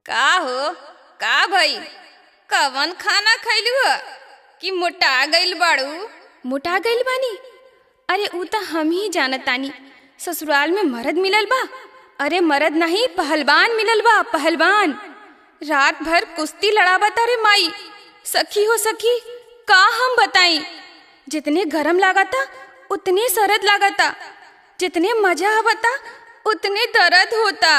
का हो का भाई कवन खाना खैलू ह कि मोटा गइल बाड़ू? मोटा गइल बानी? अरे ऊ त हम ही जानत तानी। ससुराल में मर्द मिलल बा। अरे मर्द नहीं पहलवान मिलल बा, पहलवान। रात भर कुश्ती लड़ावत। अरे माई सखी हो सखी का हम बताई। जितने गरम लागता उतने सरद लागता, जितने मजा आवता उतने दर्द होता।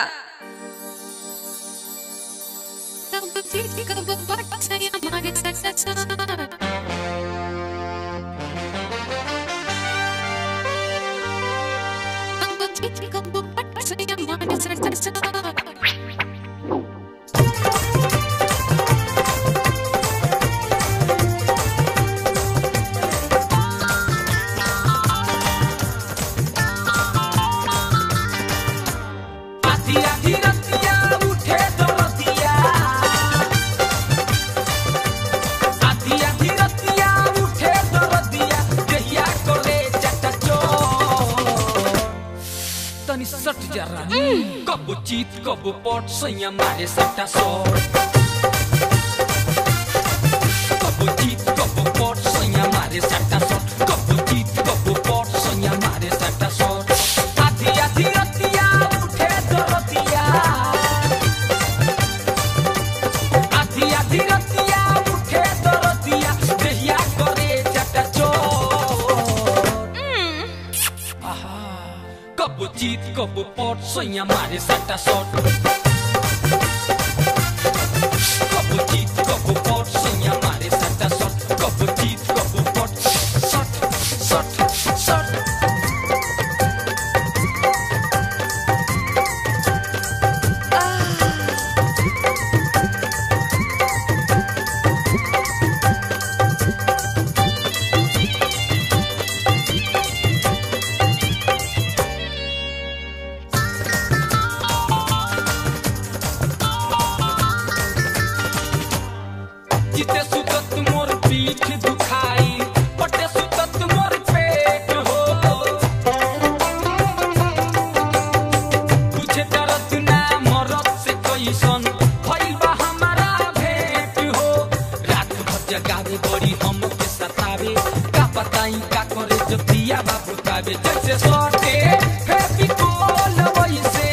सट जा रानी कब जीत कब पट सैया मारे सट्टा शॉट। कब जीत कब पट सैया मारे सट्टा शॉट। कब जीत कब पट सैया मारे सट्टा शॉट। आधी आधी रतिया उठे दरतिया, आधी आधी रतिया उठे दरतिया देहिया करे चटा चोट। आहा कब जीत कब पट सैया मारे सट्टा शॉट। कब जीत कब पट सैया मारे सट्टा शॉट। कब जीत कब पट शॉट शॉट शॉट। जिते सुतत मोर पीठ दुखाई, पटे सुतत मोर पेट हो। तुझे दर्द ना मरद से कैसन भइल बा हमारा भेंट हो। रात भर जगावे बड़ी हमके सतावे, का बताई का करे जब दिया बा बुतावे। जैसे सटे फेविकोल वैसे,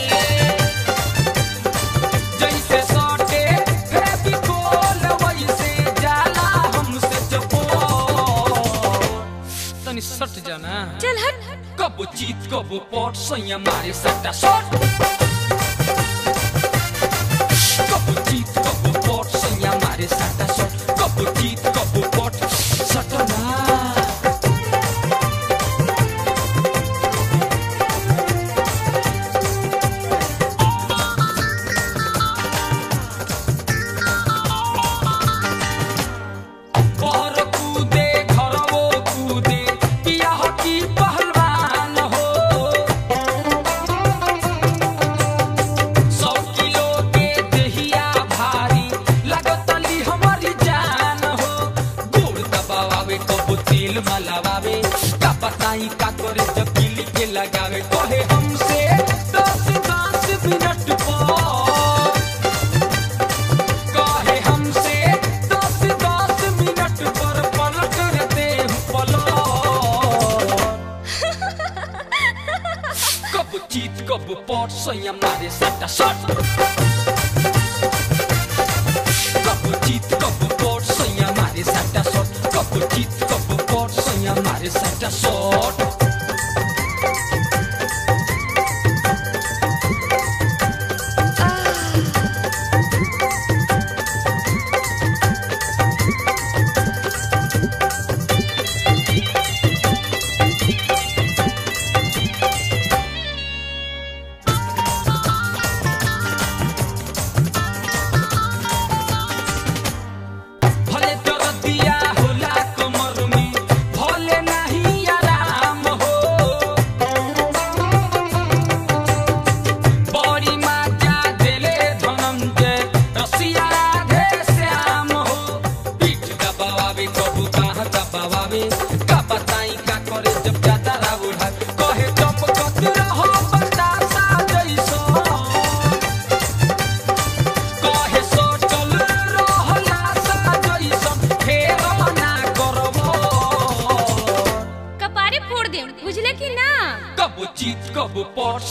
जैसे सटे फेविकोल वैसे जाला हमसे चपोट। तनी सट जाना चल हट। कब जीत कब पट सैया मारे सट्टा शॉट। कब जीत कब पट सैया मारे सट्टा शॉट। कब जीत कब पट सटना। बहर कूदे घरवो कूदे पिया हकी पहलवान हो। 100 किलो के देहिया भारी लगतली हमारी जान हो। गोड़ दबावे कब तेल मलावे, का बताई का करे जब किली के लगावे। कहे हमसे 10-10 मिनट पर, कहे हमसे 10-10 मिनट पर पलट दे पलट। कब जीत कब पट सैया मारे सट्टा शॉट। कब जीत कब पट सैया मारे सट्टा शॉट। कब जीत कब पट सैया मारे सट्टा शॉट।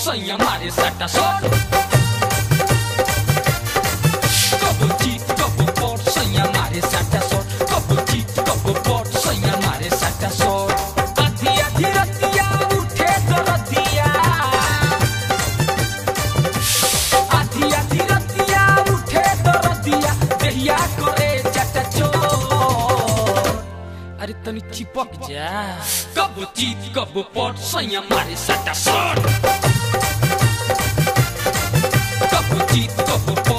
सैया मारे सटा शॉट कबो चीत कबो पॉट सैया मारे सटा शॉट कबो चीत कबो पॉट सैया मारे सटा शॉट आधी आधी रतिया उठे दरदिया आधी आधी रतिया उठे दरदिया देहिया करे चटा चोट अरे तनी चिपक जा कबो चीत कबो पॉट सैया मारे सटा शॉट कबो चीत कबो